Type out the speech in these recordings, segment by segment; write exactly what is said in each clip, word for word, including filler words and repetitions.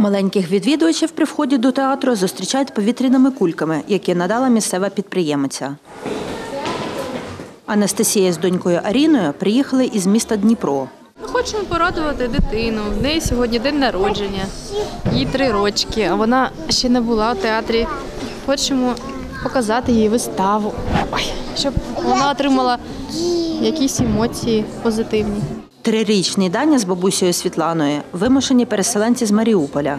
Маленьких відвідувачів при вході до театру зустрічають повітряними кульками, які надала місцева підприємиця. Анастасія з донькою Аріною приїхали із міста Дніпро. Ми хочемо порадувати дитину. В неї сьогодні день народження, їй три рочки, а вона ще не була в театрі. Хочемо показати їй виставу, Ой, щоб вона отримала якісь емоції позитивні. Трирічний Даня з бабусею Світланою – вимушені переселенці з Маріуполя.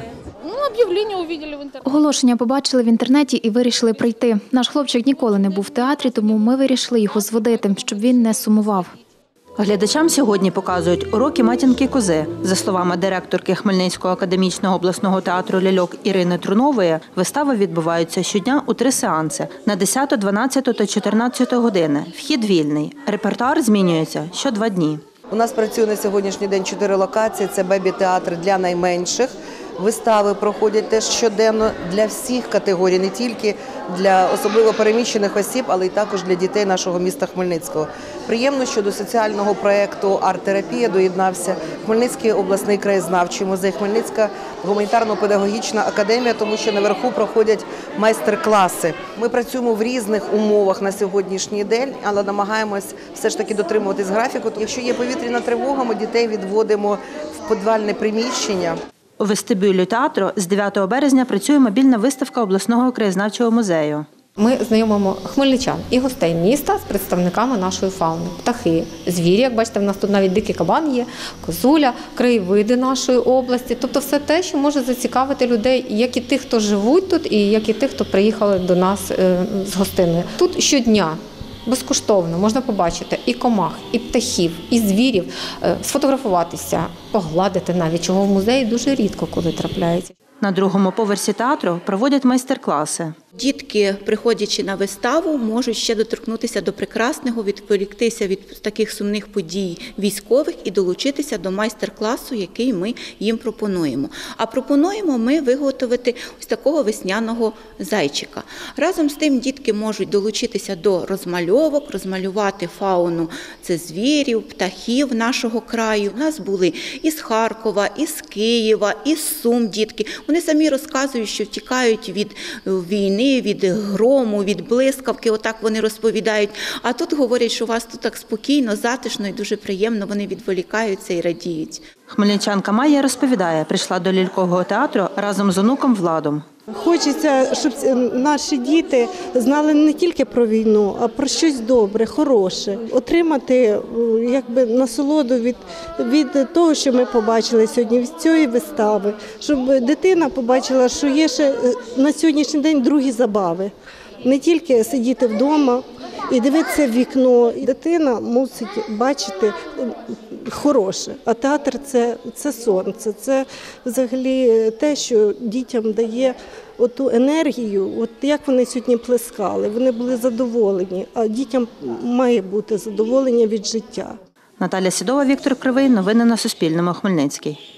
Оголошення побачили в інтернеті і вирішили прийти. Наш хлопчик ніколи не був в театрі, тому ми вирішили його зводити, щоб він не сумував. Глядачам сьогодні показують уроки матінки-кози. За словами директорки Хмельницького академічного обласного театру ляльок Ірини Трунової, вистави відбуваються щодня у три сеанси – на десяту, дванадцяту та чотирнадцяту години. Вхід вільний. Репертуар змінюється що два дні. У нас працює на сьогоднішній день чотири локації. Це бебі-театр для найменших. Вистави проходять теж щоденно для всіх категорій, не тільки для особливо переміщених осіб, але й також для дітей нашого міста Хмельницького. Приємно, що до соціального проєкту «Арт-терапія» доєднався Хмельницький обласний краєзнавчий музей, Хмельницька гуманітарно-педагогічна академія, тому що наверху проходять майстер-класи. Ми працюємо в різних умовах на сьогоднішній день, але намагаємось все ж таки дотримуватись графіку. Якщо є повітряна тривога, ми дітей відводимо в підвальне приміщення. У вестибюлі театру з дев'ятого березня працює мобільна виставка обласного краєзнавчого музею. Ми знайомимо хмельничан і гостей міста з представниками нашої фауни. Птахи, звірі, як бачите, в нас тут навіть дикий кабан є, козуля, краєвиди нашої області. Тобто все те, що може зацікавити людей, як і тих, хто живуть тут, і як і тих, хто приїхали до нас з гостиною. Тут щодня безкоштовно можна побачити і комах, і птахів, і звірів, сфотографуватися, погладити навіть, чого в музеї дуже рідко коли трапляється. На другому поверсі театру проводять майстер-класи. Дітки, приходячи на виставу, можуть ще доторкнутися до прекрасного, відволіктися від таких сумних подій військових і долучитися до майстер-класу, який ми їм пропонуємо. А пропонуємо ми виготовити ось такого весняного зайчика. Разом з тим дітки можуть долучитися до розмальовок, розмалювати фауну – це звірів, птахів нашого краю. У нас були із Харкова, із Києва, із Сум дітки. Вони самі розказують, що втікають від війни, від грому, від блискавки, отак вони розповідають. А тут говорять, що у вас тут так спокійно, затишно і дуже приємно, вони відволікаються і радіють. Хмельничанка Майя розповідає, прийшла до лялькового театру разом з онуком Владом. Хочеться, щоб наші діти знали не тільки про війну, а про щось добре, хороше. Отримати якби насолоду від, від того, що ми побачили сьогодні, від цієї вистави. Щоб дитина побачила, що є ще на сьогоднішній день другі забави. Не тільки сидіти вдома і дивитися в вікно. Дитина мусить бачити хороше, а театр – це, це сонце, це взагалі те, що дітям дає оту енергію, от як вони сьогодні плескали, вони були задоволені, а дітям має бути задоволення від життя. Наталя Сідова, Віктор Кривий. Новини на Суспільному. Хмельницький.